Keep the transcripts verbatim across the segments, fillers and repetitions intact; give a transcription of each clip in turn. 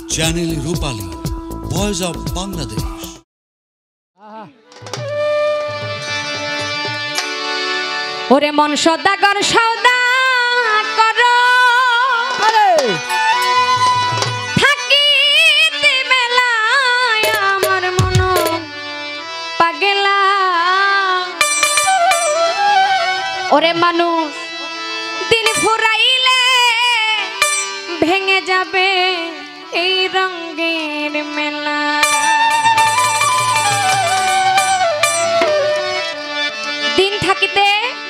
Channel Rupali, voice of Bangladesh. ওরে মন সদাগর সৌদা করো থাকিতে মেলায় আমার মন পাগলা। ওরে মানুষ দিন ফুরাইলে ভেঙে যাবে এই রঙের মেলা। দিন থাকিতে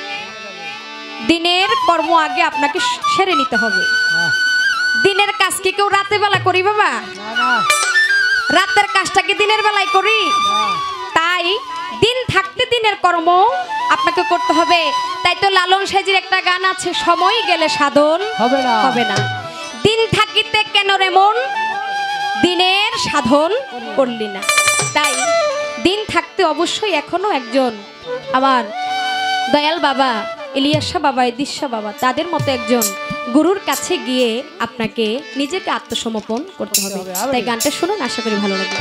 দিনের কর্ম আগে আপনাকে সেরে নিতে হবে। দিনের কাজ কি কেউ রাতে বেলা করি বাবা? রাতের কাজটা কি দিনের বেলায় করি? তাই দিন থাকতে দিনের কর্ম আপনাকে করতে হবে। তাই তো লালন সাইজির একটা গান আছে, সময় গেলে সাধন হবে না হবে না। দিন থাকিতে কেন রে মন দিনের সাধন করলি না। তাই দিন থাকতে অবশ্যই এখনো একজন আমার দয়াল বাবা ইলিয়াসা বাবা, ইদিশা বাবা, তাদের মতো একজন গুরুর কাছে গিয়ে আপনাকে নিজেকে আত্মসমর্পণ করতে হবে। তাই গানটা শুনুন, আশা করি ভালো লাগবে।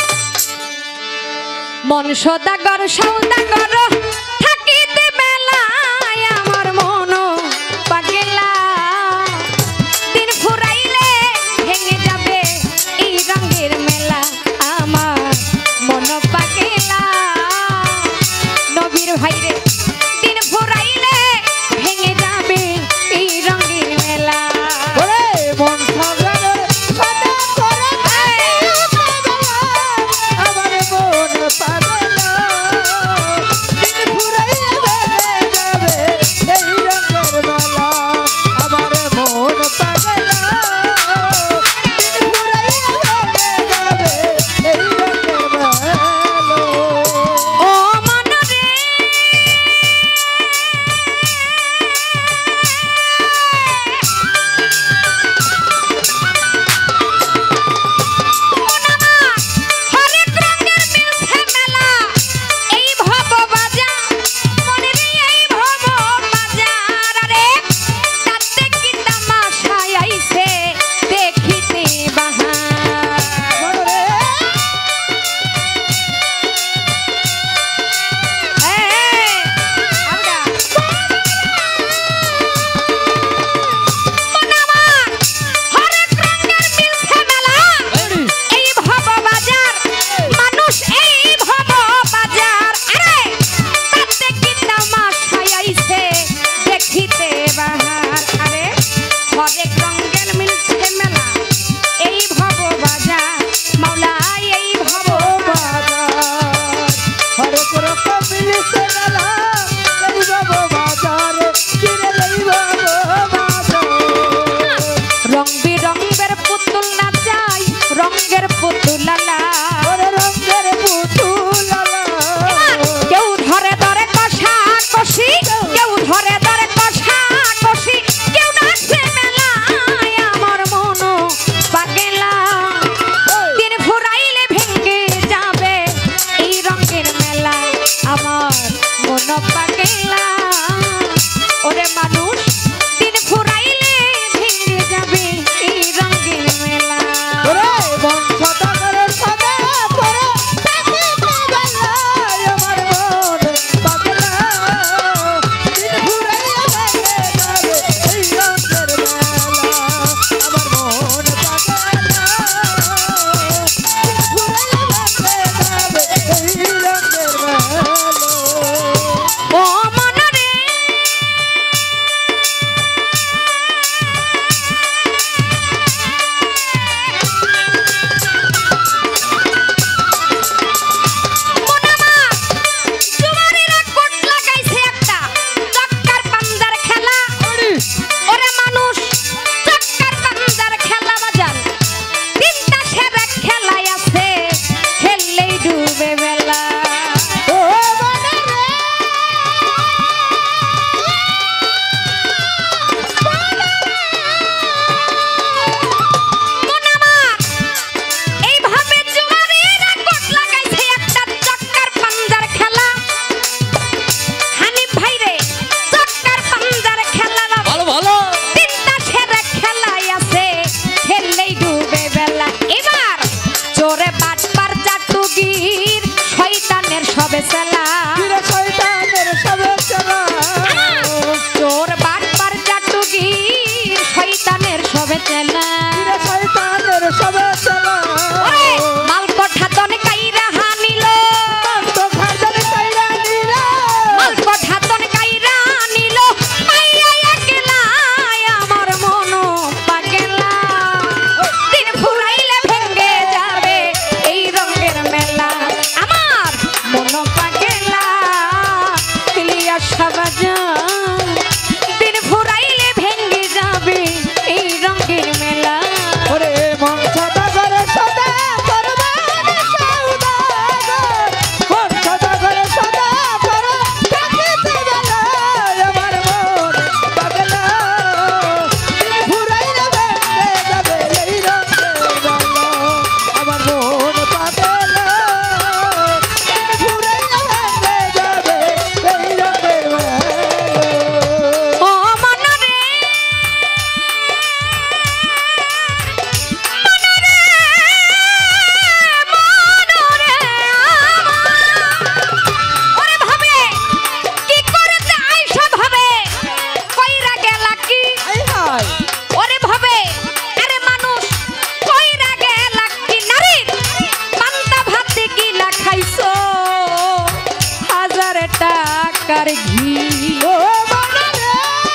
মন সদাগর সৌদাগর থাকিতে বেলায় আমার মন পাগলা। দিন ফুরাইলে ভেঙে যাবে এই রঙের মেলা আমার মন পাগলা। নবীর ভাইরে দিন ফুরাইলে ভেঙে যাবে এই রঙের মেলা। মন সদাগর সদাগর আমার মন পাগলা। দিন ফুরাইলে ভেঙে যাবে এই রঙের মেলা আমার মন পাগলা। দিন ফুরাইলে ভেঙে যাবে এই রঙের মেলা। ও মন রে হরেক রঙের মিলছে মেলা এই ভব বাজার। মনে রে এই ভব বাজার আরে তাতে কি তামাশা আইছে দেখিতে বাহার। মনরে এই আমরা মন আমার হরেক রঙের মিলছে মেলা এই ভব বাজার। মানুষ এই ভব বাজার আরে তাতে কি তামাশা আইছে দেখিতে বাহার। আরে হরেক রঙের মিলছে মেলা এই ভব বাজার মাওলা এই ভব বাজার হরেক রকম মিলছে মেলা এই বাবু বাজারে কিনে এই বাবু বাজার। রং বেরঙের পুতুল নাচাই রঙের পুতুলালা। ওরে রঙের পুতুলালা কেউ ধরে ধরে কষা কষি, কেউ ধরে ধরে কষা কষি, কেউ নাচে মেলায় আমার মন পাগলা। দিন ফুরাইলে ভেঙে যাবে এই রঙের মেলা আমার মন পাগলা। ওরে মানুষ দিন ফুরাইলে ভেঙে যাবে এই রঙের মেলা। ওরে মন সদাগরের সদাগর থাকিতে বেলায় আমার মন পাগলা। দিন ফুরাইলে ভেঙে যাবে এই রঙের মেলা আমার মন পাগলা। দিন ফুরাইলে ভেঙে যাবে এই রঙের মেলা। ও মন রে সবে চালা কিরে শয়তানের সবে চালা চোর বাটপার চাটুগির শয়তানের সবে চালা কিরে শয়তানের সবে চালা ওরে মাল কঠা তন কাইরা হানিল তো খাজন কাইরা নিল মাল কঠা তন কাইরা নিল মাইয়া একলা আমার মন পাগলা দিন ফুরাইলে ভেঙ্গে যাবে এই রঙের মেলা আমার মন পাগলা ইলিয়াস শাহবাজান দিন ফুরাইলে ভেঙ্গে যাবে এই রঙের মেলা ওরে মন সদা করে সদা করবা সৌদাগর মন সদা করে সদা করো থাকিতে গেল আমার মন পাগলা ঘুরাইলে ভেঙে যাবে এই রঙের মেলা আমার মন পাগলা ঘুরাইলে ভেঙে যাবে এই রঙের মেলা ও মনরে মনরে ওরে ভাবে কি করতে আইসা ভাবে কইরা গেলা কি আই হাই ওরে ভাবে আরে মানুষ কইরা গেলা কি নারী পান্তা ভাতে গিলা খাইছো হাজার টাকার ঘি ও মনরে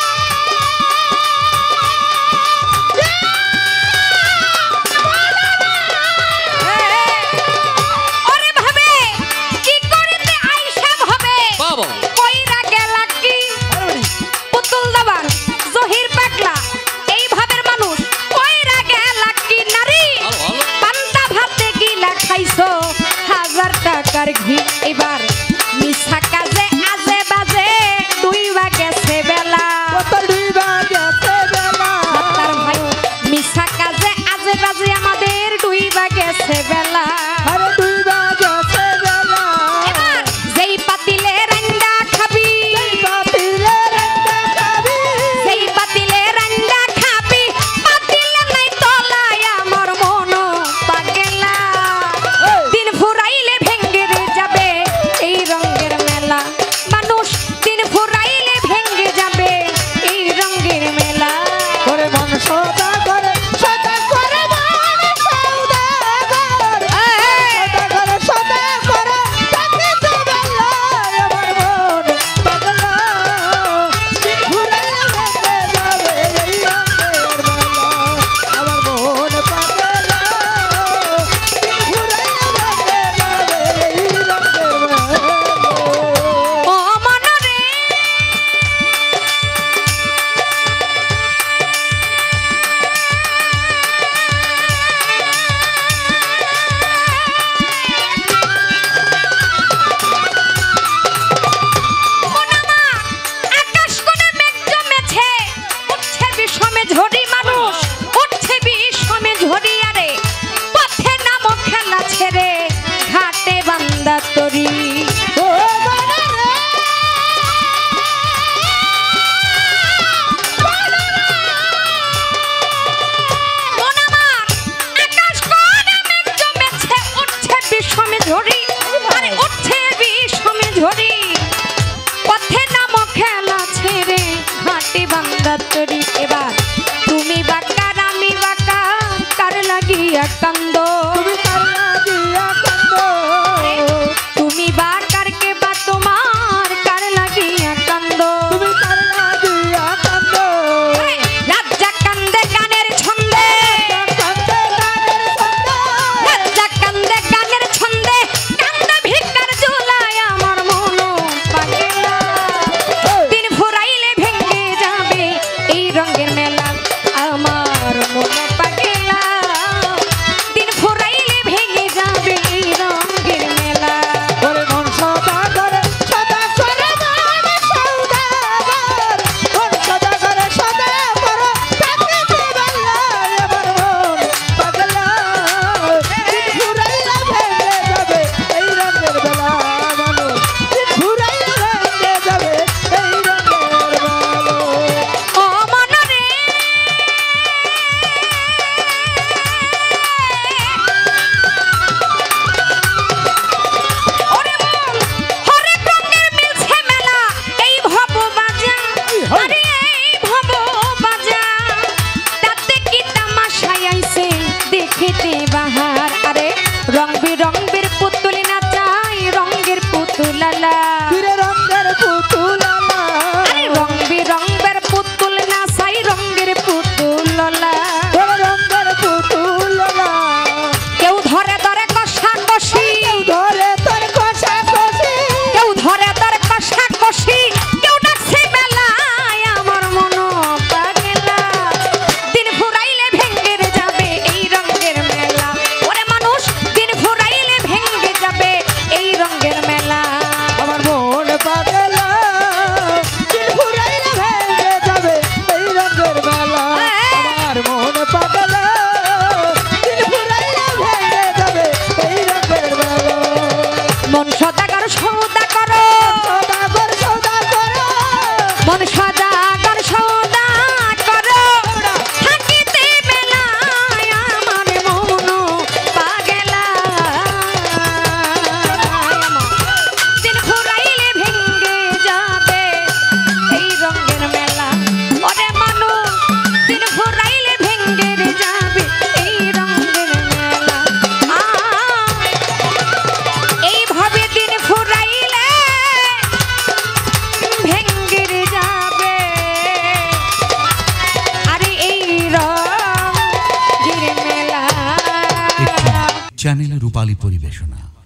ওরে ভাবে কি করতে আইসা ভাবে বাবা কইরা গেলা কি পুতুল দাবান জহির পাগলা এই ভাবের মানুষ কইরা গেলা কি নারী ভালো ভালো পান্তা ভাতে গিলা খাইছো হাজার টাকার ঘি এবার মিছা কাজে আজে বাজে দুইবা গেছে বেলা কত ডুইবা গেছে বেলা তার ভাই মিছা কাজে আজে বাজে আমাদের দুইবা গেছে বেলা আরে ডুইবা গেছে বেলা এবার যেই পাতিলে রান্না খাবি পাতিলে রান্না খাবি সেই পাতিলে রান্না খাবি পাতিলে নাই তলায় আমার মন পাগলা দিন ফুরাইলে ভেঙ্গে রে যাবে এই রঙের মেলা মানুষ দিন ফুরাইলে ভেঙ্গে যাবে এই রঙের মেলা করে মন সদা করে সদা করে মন সৌদাগর চাঁদে বাহার আরে রং বিরঙ্গের পুতুল নাচাই রঙের পুতুলালা ফিরে রঙের পুতুলালা আরে রং বিরঙ্গের পুতুল নাচাই রঙের পুতুলালা ওরে রঙের পুতুলালা কেউ ধরে ধরে কষা কষি ধরে তোর কষা কষি কেউ ধরে ধরে কষা কষি কেউ ডাকছে বেলায় আমার মন পাগলা দিন ফুরাইলে ভেঙ্গে যাবে এই রঙের মেলা ওরে মানুষ দিন ফুরাইলে ভেঙ্গে যাবে এই রঙের মেলা আমার মন পাগলা দিন ফুরাইলে ভেঙে যাবে এই রঙের মেলা আমার মন পাগলা দিন ফুরাইলে ভেঙে যাবে এই রঙের মেলা মন সদাগর সৌদা করো সদাগর সদা করো মন সদাগর সৌদা করো থাকিতে বেলায় আমার মন পাগলা দিন ফুরাইলে ভেঙ্গে যাবে এই রঙের মেলা ওরে মানুষ দিন ফুরাইলে ভেঙ্গে যাবে এই রঙের মেলা আ এইভাবে দিন ফুরাইলে ভেঙ্গে যাবে আরে এই রঙের মেলা চ্যানেলে রূপালী পরিবেশনা।